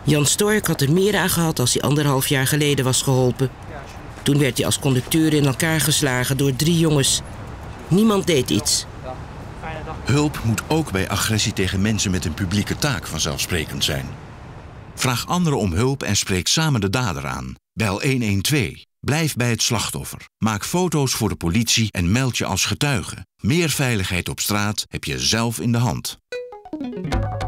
Jan Stork had er meer aan gehad als hij 1,5 jaar geleden was geholpen. Toen werd hij als conducteur in elkaar geslagen door 3 jongens. Niemand deed iets. Hulp moet ook bij agressie tegen mensen met een publieke taak vanzelfsprekend zijn. Vraag anderen om hulp en spreek samen de dader aan. Bel 112. Blijf bij het slachtoffer. Maak foto's voor de politie en meld je als getuige. Meer veiligheid op straat heb je zelf in de hand.